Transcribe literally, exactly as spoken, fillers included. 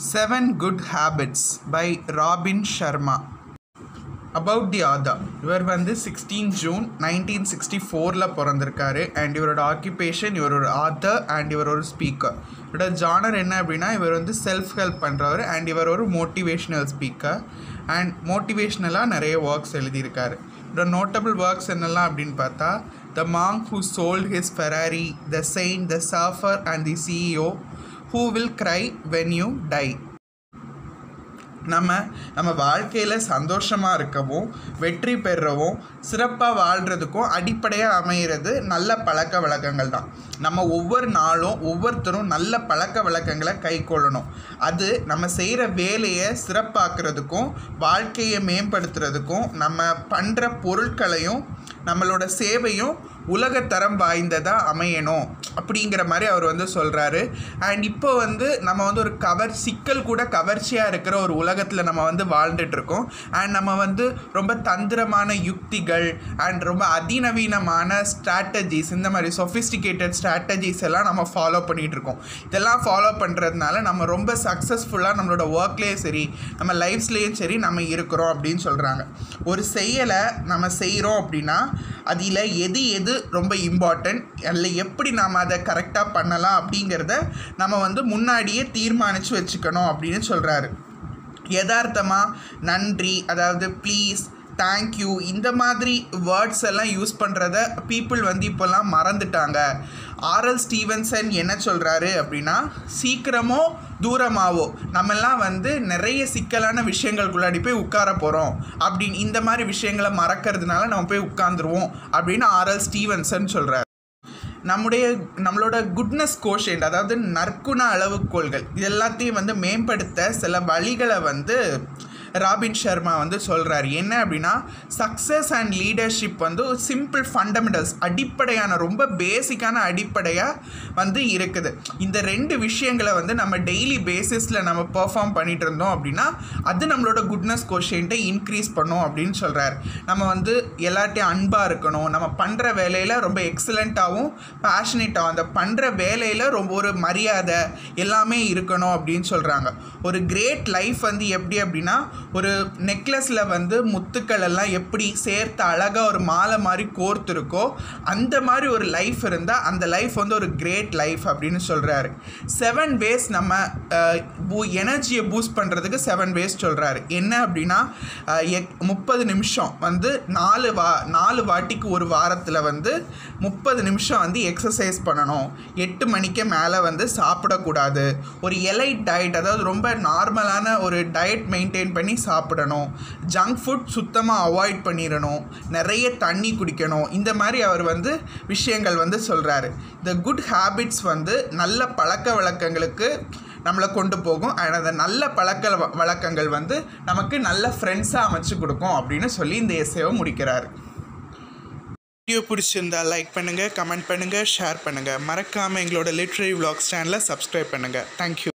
Seven Good Habits by Robin Sharma. About the author. இவர் வந்து sixteen June nineteen sixty ஃபோரில் பிறந்திருக்காரு. And இவரோட ஆக்குபேஷன் இவர் ஒரு ஆத்தர் அண்ட் இவர் ஒரு ஸ்பீக்கர். இவரோட ஜானர் என்ன அப்படின்னா இவர் வந்து செல்ஃப் ஹெல்ப் பண்ணுறவர் அண்ட் இவர் ஒரு மோட்டிவேஷ்னல் ஸ்பீக்கர் அண்ட் மோட்டிவேஷ்னலாக நிறைய ஒர்க்ஸ் எழுதியிருக்காரு. இவரோட நோட்டபிள் ஒர்க்ஸ் என்னெல்லாம் அப்படின்னு பார்த்தா The Monk Who Sold His Ferrari, The Saint, The Surfer and The C E O Who Will Cry When You Die. நம்ம நம்ம வாழ்க்கையில் சந்தோஷமாக இருக்கவும் வெற்றி பெறவும் சிறப்பாக வாழ்கிறதுக்கும் அடிப்படையாக அமைகிறது நல்ல பழக்க வழக்கங்கள் தான். நம்ம ஒவ்வொரு நாளும் ஒவ்வொருத்தரும் நல்ல பழக்க வழக்கங்களை கை கொள்ளணும். அது நம்ம செய்கிற வேலையை சிறப்பாக்குறதுக்கும் வாழ்க்கையை மேம்படுத்துறதுக்கும் நம்ம பண்ணுற பொருட்களையும் நம்மளோட சேவையும் உலகத்தரம் வாய்ந்ததாக அமையணும் அப்படிங்கிற மாதிரி அவர் வந்து சொல்கிறாரு. அண்ட் இப்போ வந்து நம்ம வந்து ஒரு கவர் சிக்கல் கூட கவர்ச்சியாக இருக்கிற ஒரு உலகத்தில் நம்ம வந்து வாழ்ந்துட்டுருக்கோம். அண்ட் நம்ம வந்து ரொம்ப தந்திரமான யுக்திகள் அண்ட் ரொம்ப அதிநவீனமான ஸ்ட்ராட்டஜிஸ், இந்த மாதிரி சொஃபிஸ்டிகேட்டட் ஸ்ட்ராட்டஜிஸ் எல்லாம் நம்ம ஃபாலோ பண்ணிகிட்ருக்கோம். இதெல்லாம் ஃபாலோ பண்ணுறதுனால நம்ம ரொம்ப சக்ஸஸ்ஃபுல்லாக நம்மளோட ஒர்க்லேயும் சரி நம்ம லைஃப்ஸ்லேயும் சரி நம்ம இருக்கிறோம் அப்படின்னு சொல்கிறாங்க. ஒரு செயலை நம்ம செய்கிறோம் அப்படின்னா அதில் எது எது ரொம்ப இம்பார்ட்டன்ட், அதில் எப்படி நாம் அதை கரெக்டாக பண்ணலாம் அப்படிங்கிறத நம்ம வந்து முன்னாடியே தீர்மானித்து வச்சுக்கணும் அப்படின்னு சொல்கிறாரு. யதார்த்தமாக நன்றி, அதாவது ப்ளீஸ், தேங்க்யூ, இந்த மாதிரி வேர்ட்ஸ் எல்லாம் யூஸ் பண்ணுறத பீப்புள் வந்து இப்போல்லாம் மறந்துட்டாங்க. ஆர்எல் ஸ்டீவன்சன் என்ன சொல்கிறாரு அப்படின்னா, சீக்கிரமோ தூரமாவோ நம்மெல்லாம் வந்து நிறைய சிக்கலான விஷயங்களுக்குள்ளாடி போய் உட்கார போகிறோம் அப்படின்னு இந்த மாதிரி விஷயங்களை மறக்கிறதுனால நம்ம போய் உட்காந்துருவோம் அப்படின்னு ஆர்எல் ஸ்டீவன்சன் சொல்கிறார். நம்முடைய நம்மளோட குட்னஸ் கோஷன்ட், அதாவது நற்குண அளவுகோல்கள், இது எல்லாத்தையும் வந்து மேம்படுத்த சில வழிகளை வந்து ராபின் ஷர்மா வந்து சொல்கிறார். என்ன அப்படின்னா, சக்ஸஸ் அண்ட் லீடர்ஷிப் வந்து ஒரு சிம்பிள் ஃபண்டமெண்டல்ஸ், அடிப்படையான ரொம்ப பேசிக்கான அடிப்படையாக வந்து இருக்குது. இந்த ரெண்டு விஷயங்களை வந்து நம்ம டெய்லி பேசிஸில் நம்ம பெர்ஃபார்ம் பண்ணிகிட்டு இருந்தோம் அப்படின்னா அது நம்மளோட குட்னஸ் கோஷன்ட்டை இன்க்ரீஸ் பண்ணும் அப்படின்னு சொல்கிறார். நம்ம வந்து எல்லாத்தையும் அன்பாக இருக்கணும், நம்ம பண்ணுற வேலையில் ரொம்ப எக்ஸலண்ட்டாகவும் பேஷனேட்டாகவும் அந்த பண்ணுற வேலையில் ரொம்ப ஒரு மரியாதை எல்லாமே இருக்கணும் அப்படின்னு சொல்கிறாங்க. ஒரு கிரேட் லைஃப் வந்து எப்படி அப்படின்னா, ஒரு நெக்லஸில் வந்து முத்துக்கள் எல்லாம் எப்படி சேர்த்து அழகாக ஒரு மாலை மாதிரி கோர்த்து இருக்கோ அந்த மாதிரி ஒரு லைஃப் இருந்தால் அந்த லைஃப் வந்து ஒரு கிரேட் லைஃப் அப்படின்னு சொல்கிறாரு. செவன் வேஸ் நம்ம பூ எனர்ஜியை பூஸ்ட் பண்ணுறதுக்கு செவன் வேஸ் சொல்கிறாரு. என்ன அப்படின்னா, முப்பது நிமிஷம் வந்து நாலு வா நாலு வாட்டிக்கு ஒரு வாரத்தில் வந்து முப்பது நிமிஷம் வந்து எக்ஸசைஸ் பண்ணணும். எட்டு மணிக்கு மேலே வந்து சாப்பிடக்கூடாது. ஒரு எலைட் டயட், அதாவது ரொம்ப நார்மலான ஒரு டயட் மெயின்டைன் பண்ணி சாப்பிடணும். ஜங்க் ஃபுட் சுத்தமாக அவாய்ட் பண்ணிடணும். நிறைய தண்ணி குடிக்கணும். இந்த மாதிரி அவர் வந்து விஷயங்கள் வந்து சொல்கிறாரு. இந்த குட் ஹேபிட்ஸ் வந்து நல்ல பழக்க வழக்கங்களுக்கு நம்மளை கொண்டு போகும். அண்ட் அந்த நல்ல பழக்க வழக்கங்கள் வந்து நமக்கு நல்ல ஃப்ரெண்ட்ஸாக அமைச்சு கொடுக்கும் அப்படின்னு சொல்லி இந்த எஸ்ஸேவை முடிக்கிறார். வீடியோ பிடிச்சிருந்தால் லைக் பண்ணுங்கள், கமெண்ட் பண்ணுங்கள், ஷேர் பண்ணுங்கள். மறக்காமல் எங்களோட லிட்ரரி விளாக்ஸ் சேனலை சப்ஸ்கிரைப் பண்ணுங்கள். தேங்க்யூ.